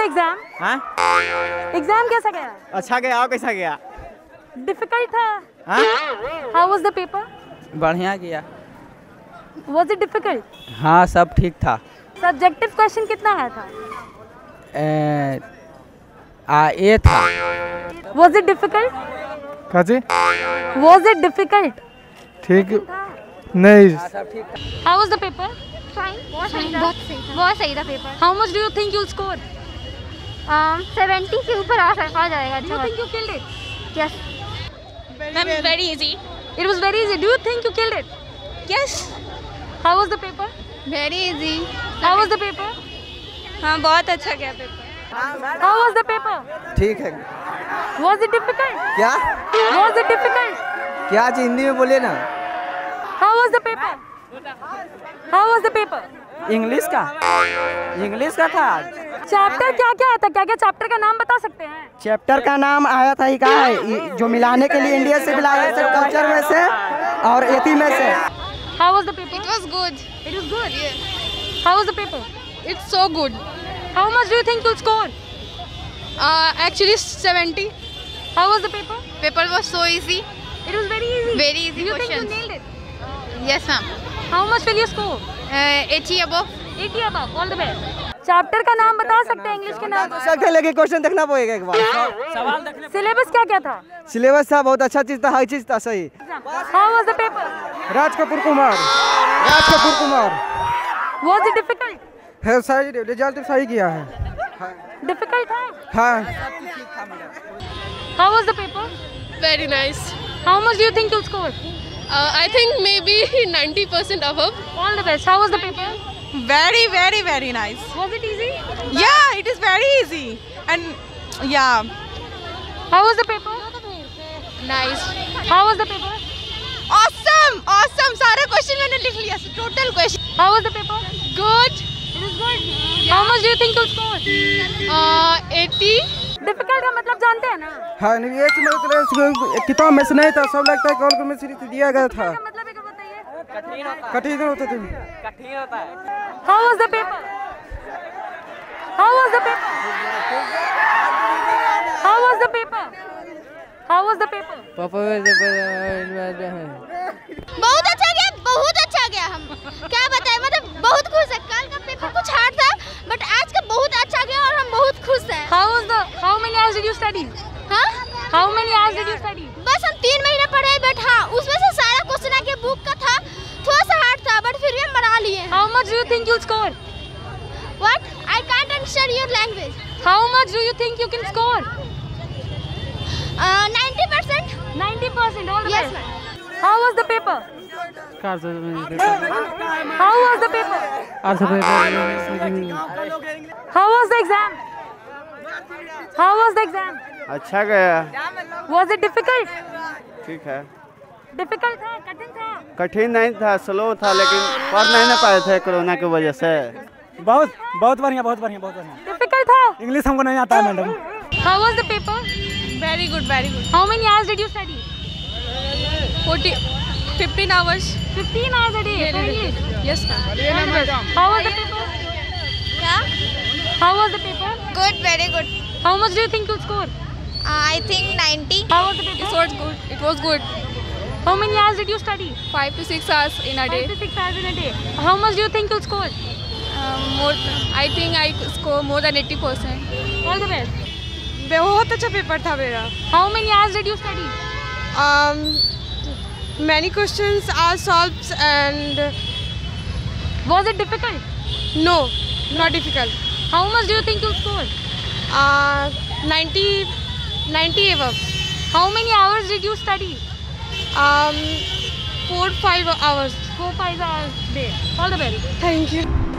Exam? हाँ exam कैसा गया? अच्छा गया। और कैसा गया? डिफिकल्ट था? हाँ हाउ वाज द पेपर? बढ़िया गया। Was it difficult? हाँ सब ठीक था। सब्जेक्टिव क्वेश्चन कितना आया था? ए था। Was it difficult? काजी वाज इट डिफिकल्ट? ठीक नहीं। How was the paper? Fine, बहुत सही था paper. How much do you think you will score? 70 के ऊपर आ जाएगा। Do you think you killed it? Yes Ma'am, very easy. It was very easy. Do you think you killed it? Yes. How was the paper? Very easy. How was the paper? हाँ बहुत अच्छा गया paper. How was the paper? ठीक है। Was it difficult? क्या Was it difficult? क्या चीज हिंदी में बोलिए ना। How was the paper? How was the paper? English का था। चैप्टर क्या क्या आता? क्या क्या चैप्टर का नाम बता सकते हैं? चैप्टर का नाम आया था ही कहा है जो मिलाने के लिए इंडिया से मिलाया से कल्चर में से और एथी में से। How was the paper? It was good. It was good. How was the paper? It's so good. How much do you think you'll score? Actually 70. How was the paper? Paper was so easy. It was very easy. Very easy Do you questions. think you nailed it? Yes ma'am. How much will you score? 80 above. 80 above. All the best. Chapter का नाम बता सकते हैं? English के नाम सकते लेकिन question देखना पड़ेगा एक बार। सिलेबस क्या क्या था? सिलेबस था बहुत अच्छा चीज था। हर चीज था सही। How was the paper? Raj Kapoor Kumar. Was it difficult? है सही रिजल्ट सही किया है। Difficult था? हाँ How was the paper? Very nice. How much do you think you'll score? I think maybe 90% above. All the best. How was the paper? Very nice. Was it easy? Yeah, it is very easy. And yeah, How was the paper? nice. How was the paper? Awesome. सारे question मैंने लिख लिया। Total question. How was the paper? Good. It was good. How much do you think you'll score? 80. Difficult का मतलब जानते हैं ना? हाँ नहीं एक मतलब किताब में से नहीं था। सब लगता है कॉल में सिर्फ दिया गया था। का मतलब एक बताइए। कठिन होते थे। How was the paper? How was the paper? How was the paper? How was the paper? बहुत अच्छा गया। हम क्या बताएं, मतलब बहुत खुश है। कल का पेपर कुछ हार्ड था बट आज का बहुत अच्छा गया और हम बहुत खुश हैं। How many hours did you study? हाँ How many hours did you study? बस हम 3 महीने पढ़े बट हाँ उसमें से सारा क्वेश्चन आके बुक का था। थोड़ा सा हार्ड था बट फिर भी हम बना लिए। How much do you think you'll score? What? I can't understand your language. How much do you think you can score? 90%. 90%. All the Yes, best. How was the paper? How was the paper? How was the exam? How was the exam? अच्छा गया। Was it difficult? ठीक है। Difficult था? कठिन था? कठिन नहीं था, स्लो था, लेकिन पढ़ नहीं ना पाए थे कोरोना की वजह से। बहुत बढ़िया। Difficult था? इंग्लिश हमको नहीं आता है madam. How was the paper? Very good. How many hours did you study? 15 hours. 15 hours a day for English. Yes ma'am. How was the paper? Yeah. How was the paper? Good. Very good. How much do you think you'll score? I think 90. How was the paper? It was good. How many hours did you study? 5 to 6 hours in a day. 5 to 6 hours in a day. How much do you think you'll score? I think I score more than 80%. All the best. बहुत अच्छा paper था मेरा। How many hours did you study? Many questions are solved and Was it difficult? no, not difficult. How much do you think you'll score? 90 above. How many hours did you study? 4-5 hours. 4-5 hours a day. All the best. Thank you.